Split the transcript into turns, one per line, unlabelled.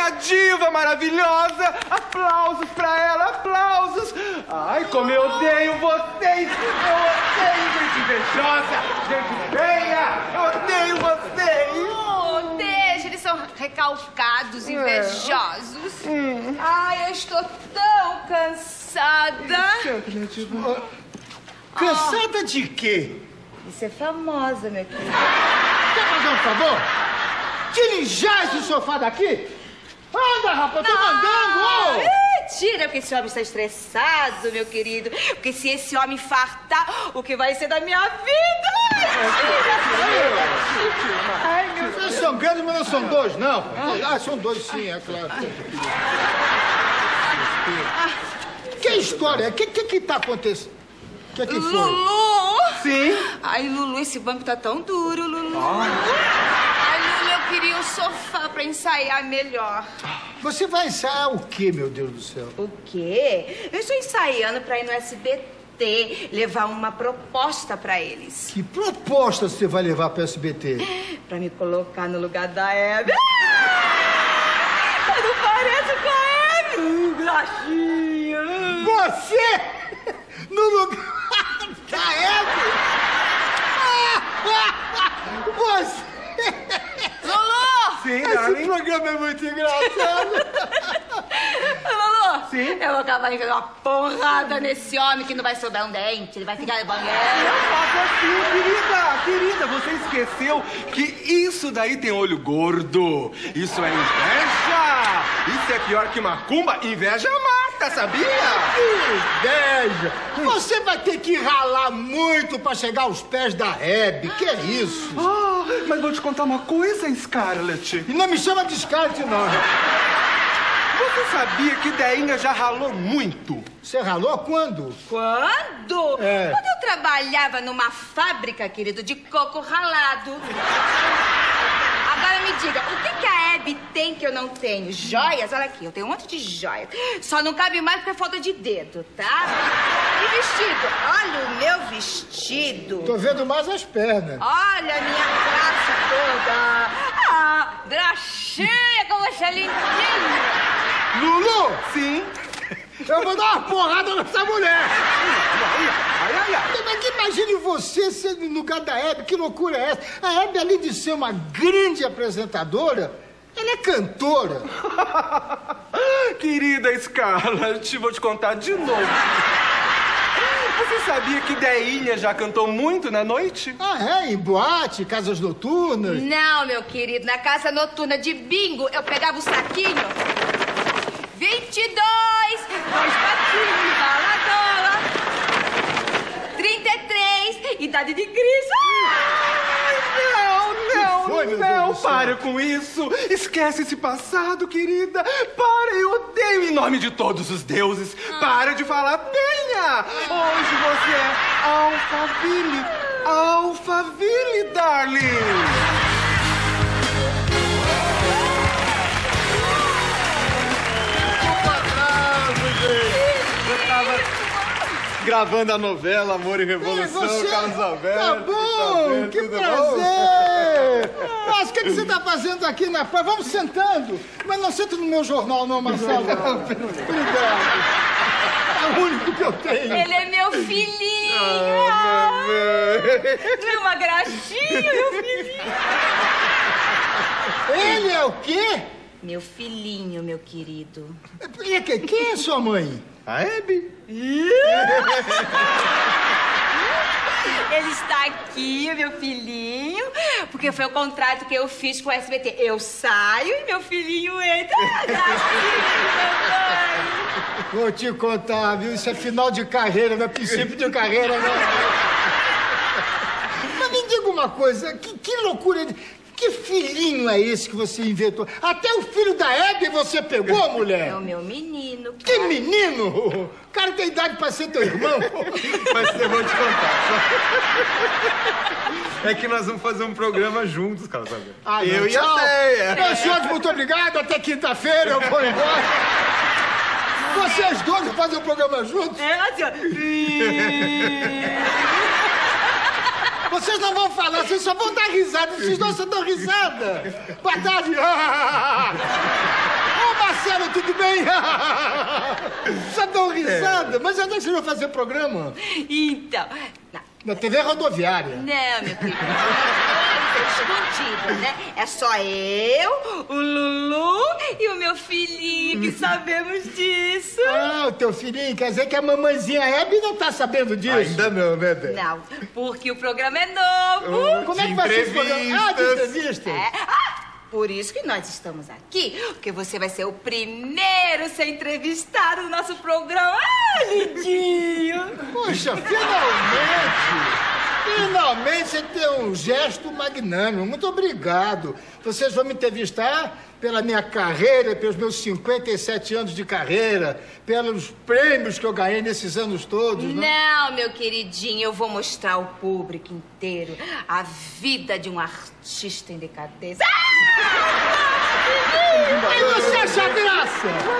minha diva maravilhosa! Aplausos pra ela, aplausos! Ai, como eu odeio vocês! Eu odeio gente invejosa, gente feia! Eu odeio vocês!
Oh, deixa, eles são recalcados, invejosos. Ai, eu estou tão cansada.
Senta, minha diva.
Cansada de quê?
De ser famosa, meu querido.
Quer fazer um favor? Tire já esse sofá daqui! Anda, rapaz, eu tô mandando!
Tira, porque esse homem está estressado, meu querido. Porque se esse homem fartar, o que vai ser da minha vida? Ai, meu Deus.
Vocês são grandes, mas não são dois, não. Ah, são dois, sim, é claro. Que história? O que tá acontecendo? O que foi?
Lulu!
Sim?
Ai, Lulu, esse banco tá tão duro, Lulu. Ai, Lulu, eu queria um sofá pra ensaiar melhor.
Você vai ensaiar o quê, meu Deus do céu?
O quê? Eu estou ensaiando pra ir no SBT, levar uma proposta pra eles.
Que proposta você vai levar pro SBT?
Pra me colocar no lugar da Hebe. Eu não pareço com a Hebe. Graxinha.
Você? No lugar da Hebe? Você?
Lulu!
Sim,
Esse
darling.
programa é muito engraçado.
Lulu!
Sim?
Eu vou acabar enfiando uma porrada nesse homem que não vai sobrar um dente. Ele vai ficar no banheiro.
Faça assim, querida, você esqueceu que isso daí tem olho gordo. Isso é inveja. Isso é pior que macumba. Inveja mata, sabia?
Que inveja! Você vai ter que ralar muito pra chegar aos pés da Hebe. Que é isso?
Ah, mas vou te contar uma coisa, Scarlett.
E não me chama de Scarlett, não.
Você sabia que Deinha já ralou muito?
Você ralou quando?
Quando?
É.
Quando eu trabalhava numa fábrica, querido, de coco ralado. Agora me diga, o que a Hebe tem que eu não tenho? Joias? Olha aqui, eu tenho um monte de joias. Só não cabe mais porque é falta de dedo, tá? E vestido? Olha o meu vestido.
Tô vendo mais as pernas.
Olha a minha graça toda. Ah, graxinha, como você é lindinha.
Lulu!
Sim.
Eu vou dar uma porrada nessa mulher!
Ai.
Mas imagine você sendo no lugar da Hebe, que loucura é essa? A Hebe, além de ser uma grande apresentadora, ela é cantora.
Querida Scarlett, vou te contar de novo. Você sabia que Deinha já cantou muito na noite?
Ah, é? Em boate, casas noturnas?
Não, meu querido, na casa noturna de bingo, eu pegava o saquinho. 22, 2 patinhos, baladora. 33, idade de Cristo.
Não, para com isso. Esquece esse passado, querida. Para, eu odeio em nome de todos os deuses. Para de falar Deinha. Hoje você é Alphaville, darling.
Gravando a novela Amor e Revolução, Carlos Alberto.
Tá bom, que prazer! Mas o que você tá fazendo aqui na praia? Vamos sentando. Mas não senta no meu jornal, não, Marcelo. Obrigado. É o único que eu tenho.
Ele é meu filhinho. Ele é uma graxinha, meu filhinho.
Ele é o quê?
Meu filhinho, meu querido.
Quem é sua mãe?
A Hebe?
Ele está aqui, meu filhinho, porque foi o contrato que eu fiz com o SBT. Eu saio e meu filhinho entra.
Vou te contar, viu? Isso é final de carreira, não é princípio de carreira, não. Mas me diga uma coisa, que loucura... Que filhinho é esse que você inventou? Até o filho da Hebe você pegou, mulher?
É o meu menino. Cara.
Que menino? O cara tem idade pra ser teu irmão.
Mas eu vou te contar. É que nós vamos fazer um programa juntos, Carlos Alberto.
Ah,
eu e a
tchau.
Deia.
Meus senhores, muito obrigado. Até quinta-feira eu vou embora. Vocês dois vão fazer um programa juntos?
É assim, ó.
Vocês não vão falar, vocês só vão dar risada. Vocês dois só dão risada. Boa tarde. Marcelo, tudo bem? Só dão risada. Mas onde é que vocês vão fazer o programa?
Então...
Na TV rodoviária.
Não, meu querido. Escondido, né? É só eu, o Lulu e o meu filhinho que sabemos disso.
Ah, o teu filhinho. Quer dizer que a mamãezinha Hebe não tá sabendo disso?
Ainda não, né, Dé?
Não, porque o programa é novo.
Como é que vai ser esse programa? Ah, de entrevista.
Por isso que nós estamos aqui, porque você vai ser o primeiro a ser entrevistado no nosso programa. Ah, lindinho!
Puxa, finalmente você tem um gesto magnânimo. Muito obrigado. Vocês vão me entrevistar pela minha carreira, pelos meus 57 anos de carreira, pelos prêmios que eu ganhei nesses anos todos, né?
Não, meu queridinho, eu vou mostrar ao público inteiro a vida de um artista em decadência.
E você acha graça?